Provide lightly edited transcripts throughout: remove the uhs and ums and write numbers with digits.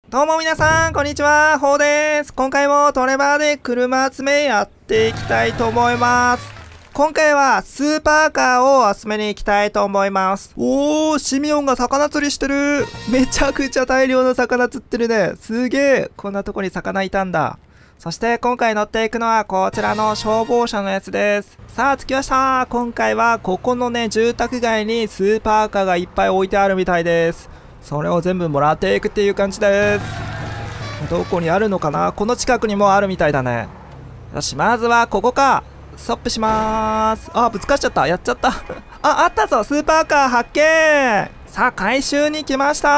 どうも皆さん、こんにちは、ほうです。今回もトレバーで車集めやっていきたいと思います。今回はスーパーカーを集めに行きたいと思います。おー、シミオンが魚釣りしてる。めちゃくちゃ大量の魚釣ってるね。すげえ。こんなとこに魚いたんだ。そして今回乗っていくのはこちらの消防車のやつです。さあ着きました。今回はここのね、住宅街にスーパーカーがいっぱい置いてあるみたいです。それを全部もらっていくっていう感じです。どこにあるのかな。この近くにもあるみたいだね。よし、まずはここか。ストップしまーす。あ、ぶつかっちゃった。やっちゃったあったぞ。スーパーカー発見。さあ回収に来ました。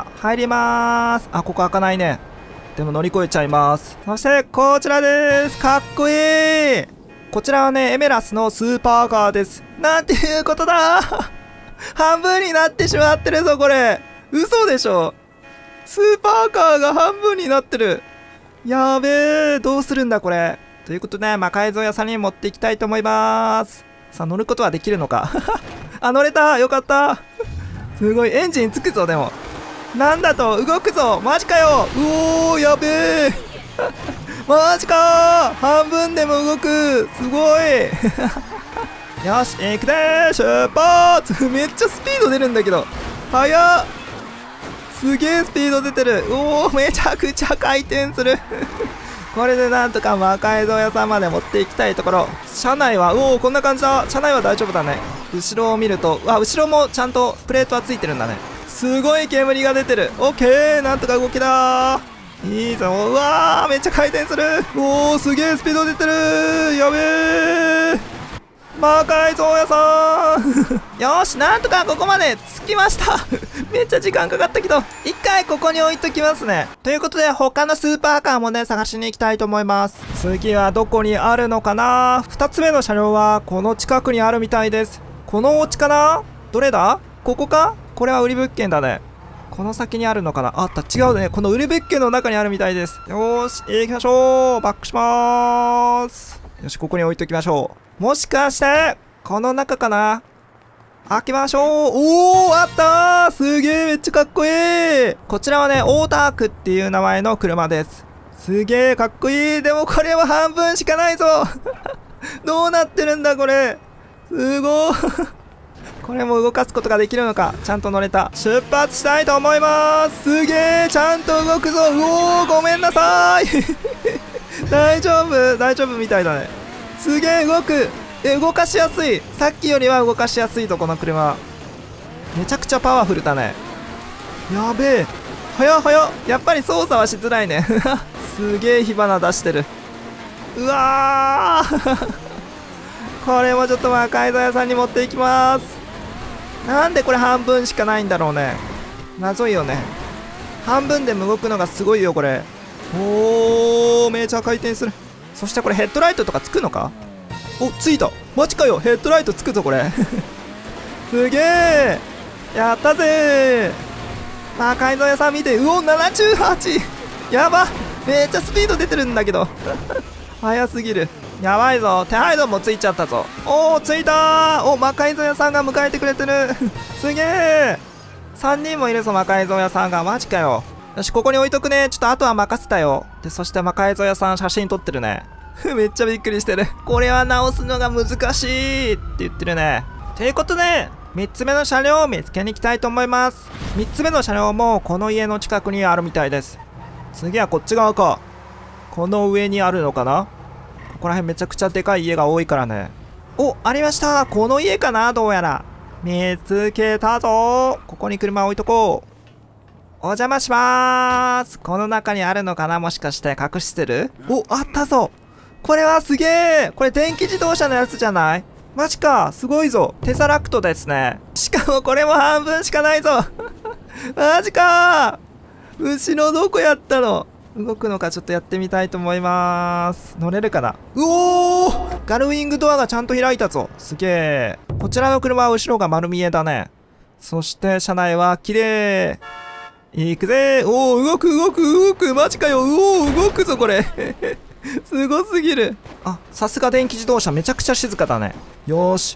入りまーす。あ、ここ開かないね。でも乗り越えちゃいます。そしてこちらです。かっこいい。こちらはね、エメラスのスーパーカーです。なんていうことだ半分になってしまってるぞこれ。嘘でしょ。スーパーカーが半分になってる。やべえ、どうするんだこれ。ということで魔改造屋さんに持っていきたいと思います。さあ乗ることはできるのかあ、乗れた。よかったすごい。エンジンつくぞ。でもなんだと動くぞ。マジかよ。うおー、やべえマジかー。半分でも動く。すごいよし行くでー。出発めっちゃスピード出るんだけど。速っ。すげえスピード出てる。おお、めちゃくちゃ回転するこれでなんとか魔改造屋さんまで持っていきたいところ。車内はおお、こんな感じだ。車内は大丈夫だね。後ろを見ると、後ろもちゃんとプレートはついてるんだね。すごい煙が出てる。オッケー、なんとか動きだー。いいぞ。うわー、めっちゃ回転する。おお、すげえスピード出てる。やべえ、魔改造屋さんよし、なんとかここまで着きましためっちゃ時間かかったけど、一回ここに置いときますね。ということで、他のスーパーカーもね、探しに行きたいと思います。次はどこにあるのかな。2つ目の車両は、この近くにあるみたいです。このお家かな。どれだ。ここか。これは売り物件だね。この先にあるのかな。あった。違うね。この売り物件の中にあるみたいです。よーし、行きましょう。バックしまーす。よし、ここに置いときましょう。もしかして、この中かな。開けましょう。おー、あったー。すげー、めっちゃかっこいい。こちらはね、オーダークっていう名前の車です。すげー、かっこいい。でもこれは半分しかないぞどうなってるんだこれ。すごーこれも動かすことができるのか。ちゃんと乗れた。出発したいと思います。すげー、ちゃんと動くぞ。うおー、ごめんなさーい大丈夫みたいだね。すげえ動く。動かしやすい。さっきよりは動かしやすいぞこの車。めちゃくちゃパワフルだね。やべえ、早っ。やっぱり操作はしづらいねすげえ火花出してる。うわーこれもちょっと魔改造屋さんに持っていきます。なんでこれ半分しかないんだろうね。謎いよね。半分でも動くのがすごいよこれ。おー、めちゃ回転する。そしてこれヘッドライトとかつくのか。お、ついた。マジかよ。ヘッドライトつくぞこれすげえ、やったぜー。魔改造屋さん見て。うお、78。やば、めっちゃスピード出てるんだけど早すぎる。やばいぞ。手配ドもついちゃったぞ。おー、ついたー。お、魔改造屋さんが迎えてくれてるすげえ、3人もいるぞ魔改造屋さんが。マジかよ。よし、ここに置いとくね。ちょっとあとは任せたよ。で、そして魔改造屋さん写真撮ってるねめっちゃびっくりしてる。これは直すのが難しいって言ってるね。ということで、3つ目の車両を見つけに行きたいと思います。3つ目の車両もこの家の近くにあるみたいです。次はこっち側か。この上にあるのかな。ここら辺めちゃくちゃでかい家が多いからね。お、ありました。この家かな。どうやら見つけたぞ。ここに車置いとこう。お邪魔しまーす。この中にあるのかな。もしかして隠してる。お、あったぞ。これはすげえ。これ電気自動車のやつじゃない。マジか、すごいぞ。テサラクトですね。しかもこれも半分しかないぞマジかー。後ろどこやったの。動くのかちょっとやってみたいと思います。乗れるかな。うおー、ガルウィングドアがちゃんと開いたぞ。すげえ。こちらの車は後ろが丸見えだね。そして車内は綺麗。行くぜー。おー、動く。マジかよ。うおー、動くぞこれすごすぎる。あ、さすが電気自動車めちゃくちゃ静かだね。よーし、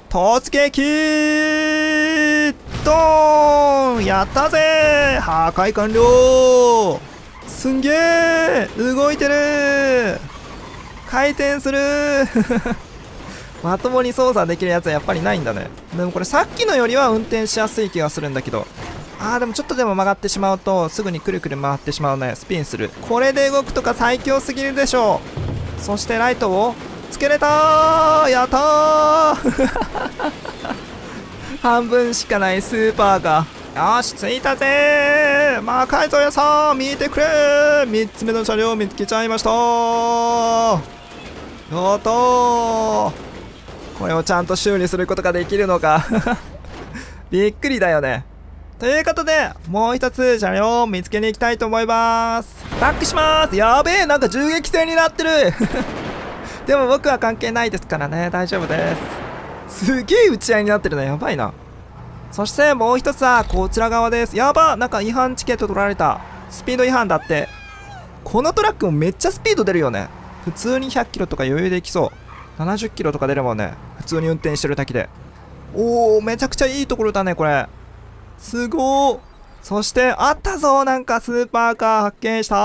突撃ドーン、やったぜ。破壊完了。すんげえ、動いてる。回転するまともに操作できるやつはやっぱりないんだね。でもこれさっきのよりは運転しやすい気がするんだけど、でもちょっとでも曲がってしまうとすぐにくるくる回ってしまうね。スピンする。これで動くとか最強すぎるでしょう。そしてライトをつけれたー。やったー半分しかないスーパーが。よし、着いたぜー。魔改造屋さん見てくれー。3つ目の車両見つけちゃいましたー。やったー。これをちゃんと修理することができるのかびっくりだよね。ということで、もう一つ車両を見つけに行きたいと思います。バックしまーす。やべえ、なんか銃撃戦になってるでも僕は関係ないですからね、大丈夫です。すげえ打ち合いになってるね。やばいな。そしてもう一つはこちら側です。やば、なんか違反チケット取られた。スピード違反だって。このトラックもめっちゃスピード出るよね。普通に100キロとか余裕でいきそう。70キロとか出るもんね。普通に運転してるだけで。おー、めちゃくちゃいいところだね、これ。すごー。そしてあったぞ、なんかスーパーカー発見した。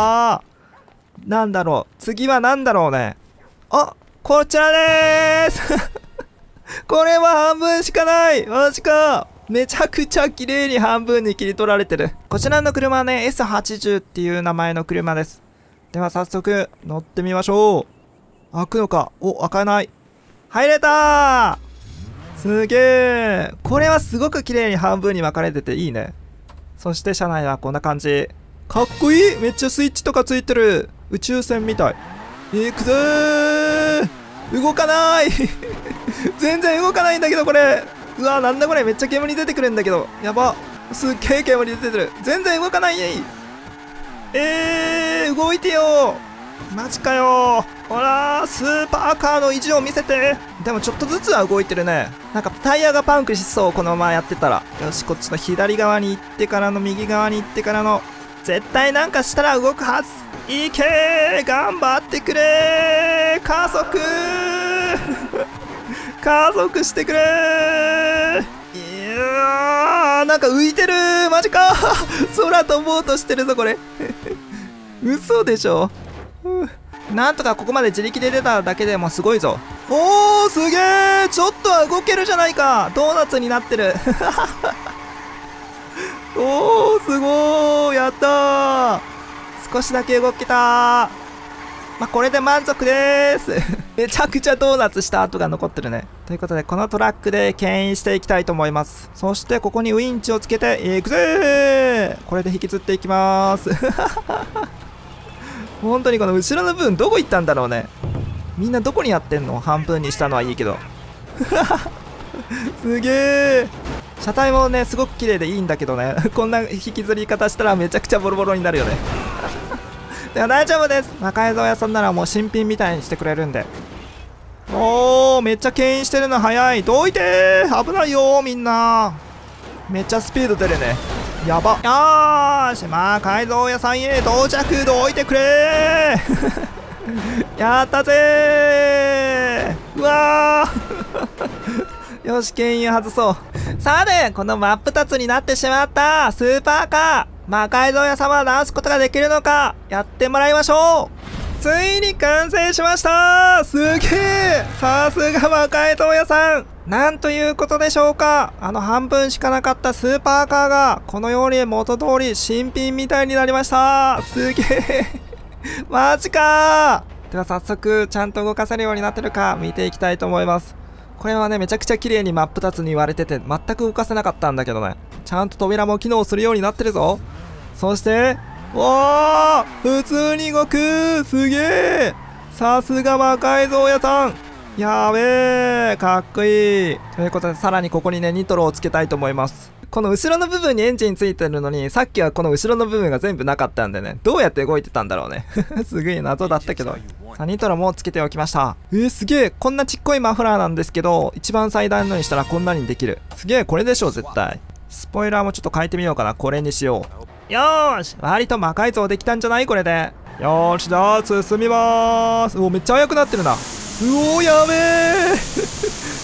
なんだろう、次はなんだろうね。あ、こちらでーすこれは半分しかない。マジか。めちゃくちゃ綺麗に半分に切り取られてる。こちらの車はね、S80 っていう名前の車です。では早速乗ってみましょう。開くのか。お、開かない。入れたー。すげえ。これはすごく綺麗に半分に分かれてていいね。そして車内はこんな感じ。かっこいい。めっちゃスイッチとかついてる。宇宙船みたい。行くぞー。動かない全然動かないんだけど、これ。うわ、なんだこれ。めっちゃ煙出てくるんだけど。やば。すっげえ煙出てくる。全然動かない。動いてよ。マジかよ。ほら、スーパーカーの意地を見せて。でもちょっとずつは動いてるね。なんかタイヤがパンクしそう、このままやってたら。よし、こっちの左側に行ってからの右側に行ってからの。絶対なんかしたら動くはず。いけー、頑張ってくれー。加速加速してくれー。いやー、なんか浮いてるー。マジか空飛ぼうとしてるぞ、これ嘘でしょ。なんとかここまで自力で出ただけでもすごいぞ。おー、すげー。ちょっとは動けるじゃないか。ドーナツになってるおー、すごー。やったー。少しだけ動けたー。これで満足でーすめちゃくちゃドーナツした跡が残ってるね。ということで、このトラックで牽引していきたいと思います。そしてここにウインチをつけていくぜー。これで引きずっていきまーす本当にこの後ろの部分どこ行ったんだろうね。みんなどこにやってんの。半分にしたのはいいけどすげえ。車体もねすごく綺麗でいいんだけどねこんな引きずり方したらめちゃくちゃボロボロになるよねでも大丈夫です。魔改造屋さんならもう新品みたいにしてくれるんで。おー、めっちゃ牽引してるの早い。どいてー。危ないよー、みんな。めっちゃスピード出るね。やば。よーし、魔改造屋さんへ到着。どいてくれーやったぜー。うわーよし、牽引外そう。さて、この真っ二つになってしまったスーパーカー、魔改造屋様は直すことができるのか、やってもらいましょう。ついに完成しました。すげえ。さすが魔改造屋さん。なんということでしょうか。半分しかなかったスーパーカーがこのように元通り新品みたいになりました。すげえマジかー。では早速ちゃんと動かせるようになってるか見ていきたいと思います。これはねめちゃくちゃ綺麗に真っ二つに割れてて全く動かせなかったんだけどね、ちゃんと扉も機能するようになってるぞ。そしておー、普通に動く。すげえ。さすが魔改造屋さん。やべえ、かっこいい。ということでさらにここにねニトロをつけたいと思います。この後ろの部分にエンジンついてるのに、さっきはこの後ろの部分が全部なかったんでね、どうやって動いてたんだろうねすげえ謎だったけど。さあニトロもつけておきました。すげえ。こんなちっこいマフラーなんですけど、一番最大のにしたらこんなにできる。すげえ。これでしょ絶対。スポイラーもちょっと変えてみようかな。これにしよう。よーし、割と魔改造できたんじゃないこれで。よーし、じゃあ進みまーす。お、めっちゃ速くなってるな。うおー、やべえ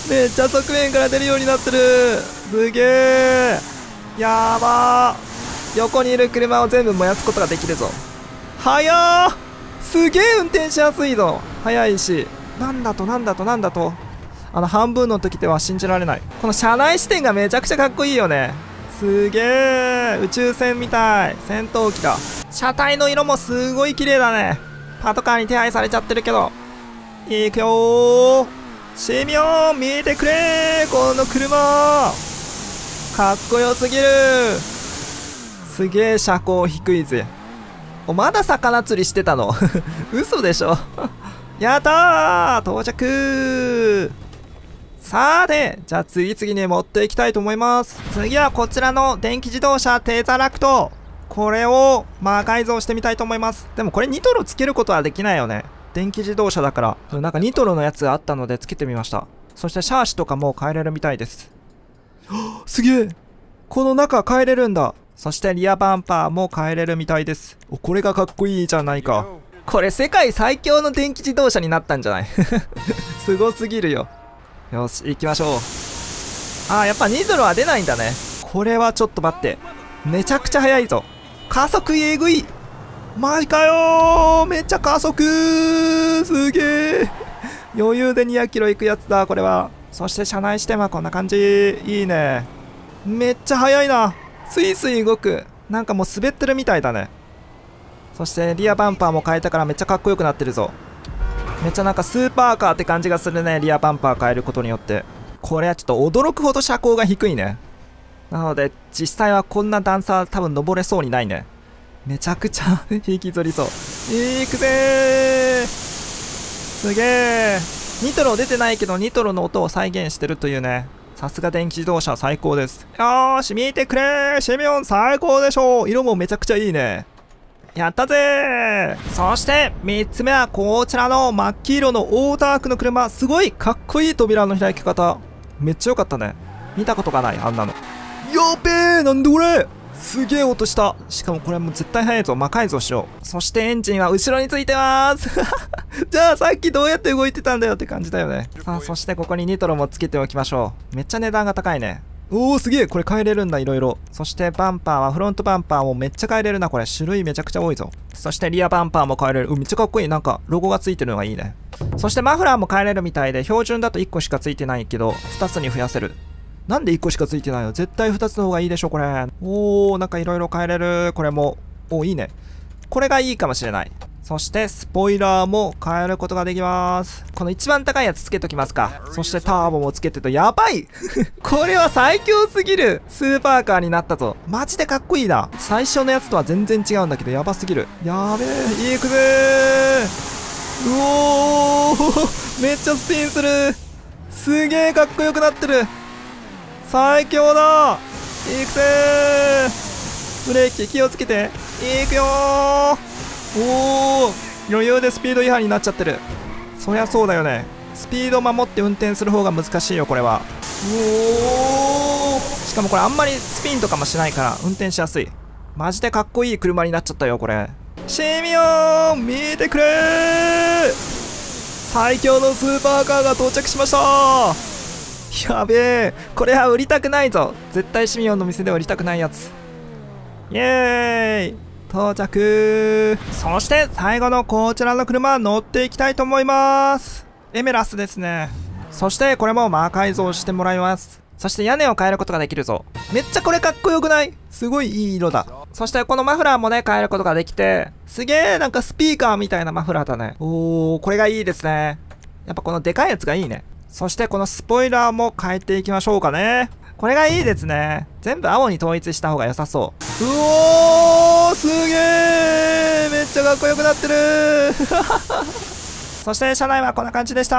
めっちゃ側面から出るようになってる。すげえ。やばー。横にいる車を全部燃やすことができるぞ。速ー。すげえ運転しやすいぞ。速いし。なんだと半分の時では信じられない。この車内視点がめちゃくちゃかっこいいよね。すげえ。宇宙船みたい。戦闘機だ。車体の色もすごい綺麗だね。パトカーに手配されちゃってるけど。いくよー。シミョン見てくれー。この車かっこよすぎる。すげえ車高低いぜ。まだ魚釣りしてたの嘘でしょやったー。到着。さて、じゃあ次々に持っていきたいと思います。次はこちらの電気自動車テーザラクト。これを魔改造してみたいと思います。でもこれニトロつけることはできないよね。電気自動車だから。なんかニトロのやつがあったのでつけてみました。そしてシャーシとかも変えれるみたいです。すげえ。この中変えれるんだ。そしてリアバンパーも変えれるみたいです。これがかっこいいじゃないか。これ世界最強の電気自動車になったんじゃないすごすぎるよ。よし、行きましょう。やっぱニトロは出ないんだね。これはちょっと待って。めちゃくちゃ速いぞ。加速えぐい。マジかよー。めっちゃ加速ー。すげえ。余裕で200キロ行くやつだ、これは。そして車内視点はこんな感じ。いいね。めっちゃ速いな。スイスイ動く。なんかもう滑ってるみたいだね。そしてリアバンパーも変えたからめっちゃかっこよくなってるぞ。めっちゃなんかスーパーカーって感じがするね。リアバンパー変えることによって。これはちょっと驚くほど車高が低いね。なので実際はこんな段差多分登れそうにないね。めちゃくちゃ引きずりそう。いくぜー。すげえ。ニトロ出てないけどニトロの音を再現してるというね。さすが電気自動車最高です。よーし見てくれー。シミョン最高でしょ。色もめちゃくちゃいいね。やったぜー。そして3つ目はこちらの真っ黄色のオーダークの車。すごいかっこいい扉の開き方。めっちゃ良かったね。見たことがないあんなの。やべえ。なんでこれ。すげえ音した。しかもこれもう絶対速いぞ。魔改造しよう。そしてエンジンは後ろについてまーすじゃあさっきどうやって動いてたんだよって感じだよね。さあそしてここにニトロもつけておきましょう。めっちゃ値段が高いね。おーすげえ。これ変えれるんだいろいろ。そしてバンパーはフロントバンパーもめっちゃ変えれるな。これ種類めちゃくちゃ多いぞ。そしてリアバンパーも変えれる。めっちゃかっこいい。なんかロゴがついてるのがいいね。そしてマフラーも変えれるみたいで、標準だと1個しかついてないけど2つに増やせる。なんで1個しかついてないの。絶対2つの方がいいでしょこれ。おーなんかいろいろ変えれる。これもいいね。これがいいかもしれない。そしてスポイラーも変えることができます。この一番高いやつつけときますか。そしてターボもつけてとやばいこれは最強すぎる。スーパーカーになったぞ。マジでかっこいいな。最初のやつとは全然違うんだけどやばすぎる。やべえ。いくぜー。うおーめっちゃスピンする。すげえかっこよくなってる。最強だ。いくぜー。ブレーキ気をつけて。いくよー。おお余裕でスピード違反になっちゃってる。そりゃそうだよね。スピード守って運転する方が難しいよこれは。おおしかもこれあんまりスピンとかもしないから運転しやすい。マジでかっこいい車になっちゃったよこれ。シミオン見てくれー。最強のスーパーカーが到着しましたー。やべえ。これは売りたくないぞ。絶対シミオンの店では売りたくないやつ。イエーイ到着。そして最後のこちらの車乗っていきたいと思います。エメラスですね。そしてこれも魔改造してもらいます。そして屋根を変えることができるぞ。めっちゃこれかっこよくない？すごいいい色だ。そしてこのマフラーもね変えることができて、すげえなんかスピーカーみたいなマフラーだね。おーこれがいいですね。やっぱこのでかいやつがいいね。そしてこのスポイラーも変えていきましょうかね。これがいいですね。全部青に統一した方が良さそう。うおーすげーめっちゃかっこよくなってるそして車内はこんな感じでした。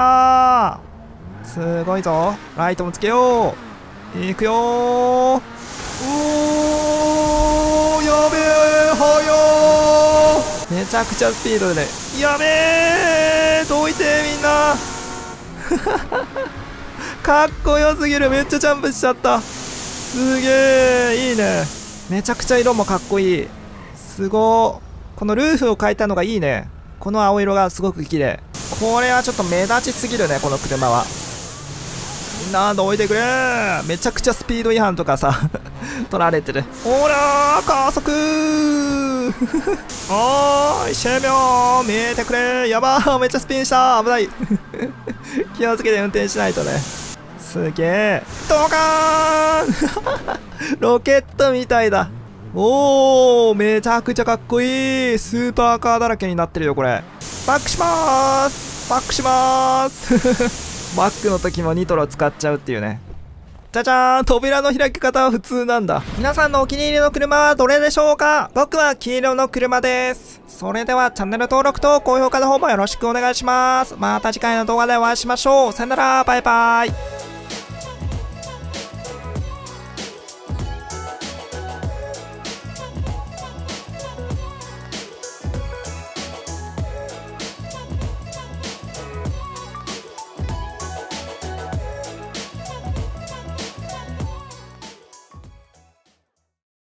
すごいぞ。ライトもつけよう。いくよー。おーやべえはよー。めちゃくちゃスピードでやべえ。どいてみんなかっこよすぎる。めっちゃジャンプしちゃった。すげえいいね。めちゃくちゃ色もかっこいい。すごー。このルーフを変えたのがいいね。この青色がすごく綺麗。これはちょっと目立ちすぎるねこの車は。 なんだ置いてくれ。めちゃくちゃスピード違反とかさ取られてる。ほらー加速おーいシェミョン見えてくれ。やばーめっちゃスピンした危ない気をつけて運転しないとね。すげえドカーンロケットみたいだ。おーめちゃくちゃかっこいい。スーパーカーだらけになってるよこれ。バックしまーすバックしまーすバックの時もニトロ使っちゃうっていうね。じゃじゃーん扉の開き方は普通なんだ。皆さんのお気に入りの車はどれでしょうか？僕は黄色の車です。それではチャンネル登録と高評価の方もよろしくお願いします。また次回の動画でお会いしましょう。さよならバイバイ。